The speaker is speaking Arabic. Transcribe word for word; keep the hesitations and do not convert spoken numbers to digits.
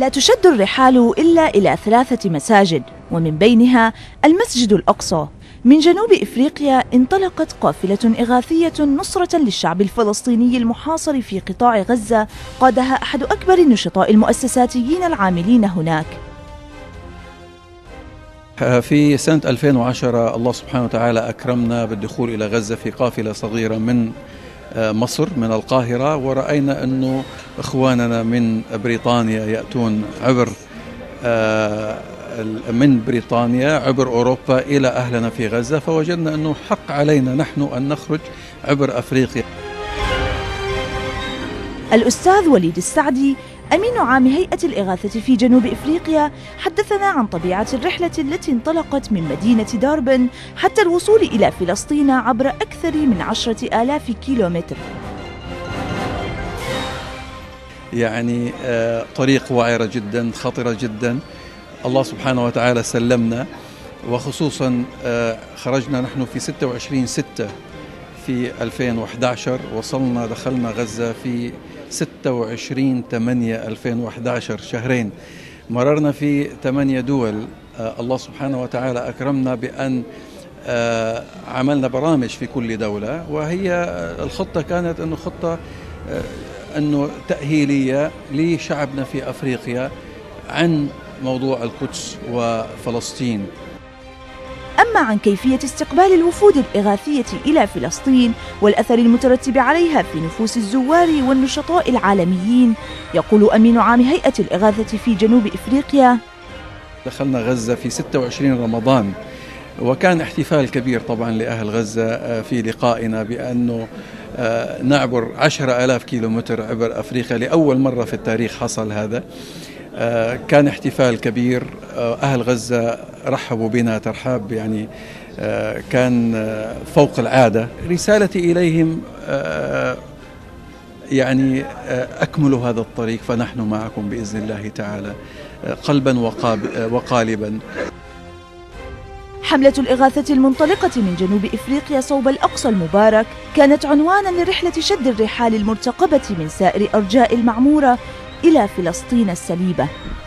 لا تشد الرحال إلا إلى ثلاثة مساجد، ومن بينها المسجد الأقصى. من جنوب إفريقيا انطلقت قافلة إغاثية نصرة للشعب الفلسطيني المحاصر في قطاع غزة، قادها أحد أكبر النشطاء المؤسساتيين العاملين هناك. في سنة ألفين وعشرة الله سبحانه وتعالى أكرمنا بالدخول إلى غزة في قافلة صغيرة من مصر من القاهرة، ورأينا أنه إخواننا من بريطانيا يأتون عبر من بريطانيا عبر أوروبا إلى أهلنا في غزة، فوجدنا أنه حق علينا نحن أن نخرج عبر أفريقيا. الأستاذ وليد السعدي أمين عام هيئة الإغاثة في جنوب إفريقيا حدثنا عن طبيعة الرحلة التي انطلقت من مدينة داربن حتى الوصول إلى فلسطين عبر أكثر من عشرة آلاف كيلومتر. يعني طريق وعرة جدا، خطرة جدا. الله سبحانه وتعالى سلمنا، وخصوصا خرجنا نحن في ستة وعشرين ستة في ألفين وأحد عشر، وصلنا دخلنا غزة في ستة وعشرين ثمانية ألفين وأحد عشر، شهرين. مررنا في ثمانية دول. الله سبحانه وتعالى أكرمنا بأن عملنا برامج في كل دولة، وهي الخطة كانت أنه خطة أنه تأهيلية لشعبنا في أفريقيا عن موضوع القدس وفلسطين. أما عن كيفية استقبال الوفود الإغاثية إلى فلسطين والأثر المترتب عليها في نفوس الزوار والنشطاء العالميين، يقول أمين عام هيئة الإغاثة في جنوب إفريقيا: دخلنا غزة في ستة وعشرين رمضان، وكان احتفال كبير طبعا لأهل غزة في لقائنا بأنه نعبر عشرة آلاف كيلومتر عبر أفريقيا. لأول مرة في التاريخ حصل هذا. كان احتفال كبير. أهل غزة رحبوا بنا ترحاب يعني كان فوق العادة. رسالتي إليهم يعني أكملوا هذا الطريق، فنحن معكم بإذن الله تعالى قلبا وقالبا. حملة الإغاثة المنطلقة من جنوب إفريقيا صوب الأقصى المبارك كانت عنوانا لرحلة شد الرحال المرتقبة من سائر أرجاء المعمورة إلى فلسطين السليبة.